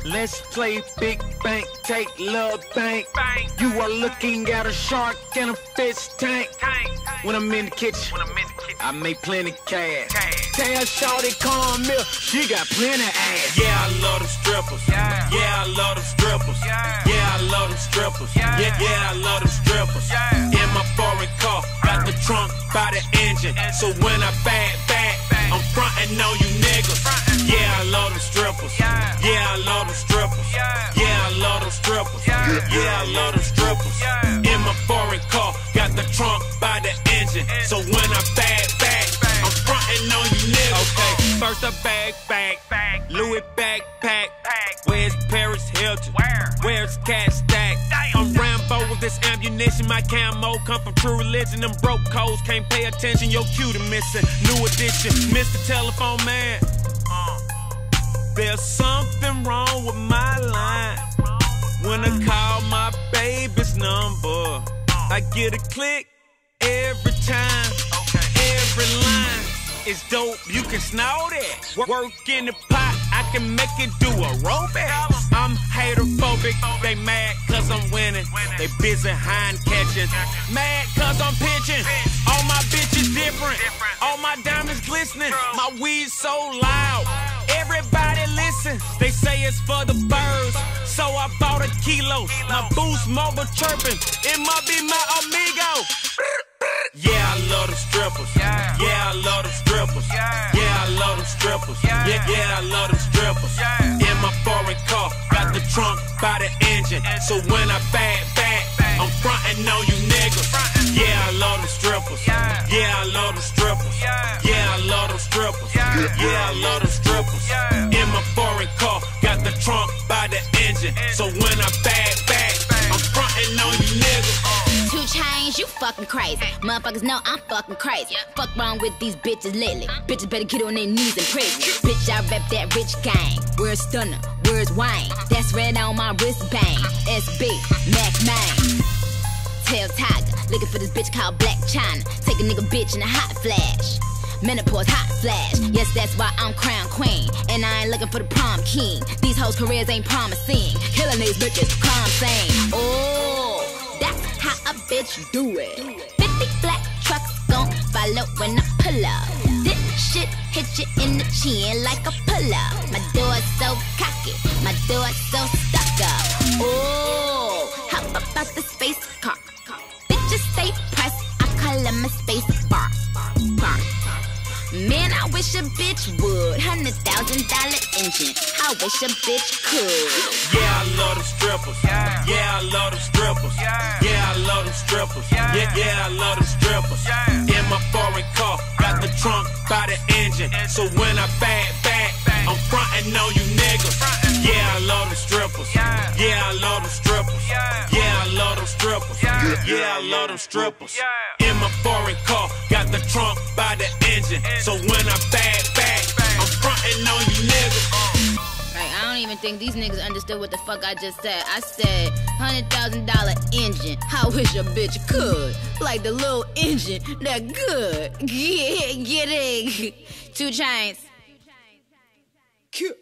Let's play big bank, take love bank. You are looking at a shark in a fish tank. When I'm in the kitchen, I make plenty cash. Tell Shawty come here, she got plenty ass. Yeah, I love them strippers. Yeah, I love them strippers. Yeah, I love them strippers. Yeah, I love them strippers. In my foreign car, got the trunk by the engine. So when I back, I'm frontin' on you niggas. Yeah, I love them strippers. Yeah, I love them strippers. Yeah, I love them strippers. Yeah, I love them strippers. In my foreign car, got the trunk by the engine. So when I back, I'm frontin' on you niggas. Okay, first I back, Louis backpack. Where's Paris Hilton? Where's Cat Stack? I'm Rambo with this ammunition. My camo come from True Religion. Them broke codes can't pay attention. Your cue to missing. New edition, Mr. Telephone Man. There's something wrong with my line. When I call my baby's number, I get a click every time. Every line is dope, you can snort it. Work in the pot, I can make it do aerobics. I'm haterphobic, they mad cause I'm winning. They busy hind catching, mad cause I'm pitching. All my bitches different, all my diamonds glistening. My weed so loud, everybody listen. They say it's for the birds, so I bought a kilo. My Boost Mobile chirping, it must be my amigo. Yeah, I love them strippers. Yeah, I love them strippers. Yeah, I love them strippers. Yeah, I love them strippers. In my foreign car, got the trunk by the engine. So when I back, I'm frontin' on you niggas. Yeah, I love them strippers. Yeah, I love them strippers. Yeah, I love them strippers. Yeah, I love them strippers. In my foreign car, got the trunk by the engine. So when I back, I'm frontin' on you niggas. 2 Chainz, you fucking crazy. Motherfuckers know I'm fucking crazy. Fuck wrong with these bitches lately. Bitches better get on their knees and praise me. Bitch, I rep that rich gang. Where's Stunner? Where's Wayne? That's red on my wristband. SB, Mac Man. Tell Tiger, looking for this bitch called Black China. Take a nigga bitch in a hot flash. Menopause hot flash. Yes, that's why I'm crown queen. And I ain't looking for the prom king. These hoes' careers ain't promising. Killing these bitches, crime scene. Oh, that's how a bitch do it. 50 black trucks gon' follow when I pull up. This shit hit you in the chin like a pull-up. My door's so cocky, my door's so stuck up. Oh, how about the space car? Bitches stay pressed, I call them a space bar. Man, I wish a bitch would. $100,000 engine. I wish a bitch could. Yeah, I love them strippers. Yeah, I love them strippers. Yeah, I love them strippers. Yeah, I love them strippers. In my foreign car, got the trunk by the engine. So when I back, I'm frontin' on you niggas. Yeah, I love them strippers. Yeah, I love them strippers. Yeah, I love them strippers. Yeah, I love them strippers. In my foreign car, got the trunk by the engine. So when I back, I'm frontin' on you niggas. I don't even think these niggas understood what the fuck I just said. I said $100,000 engine. I wish a bitch could. Like the little engine that good. Get it. 2 Chainz.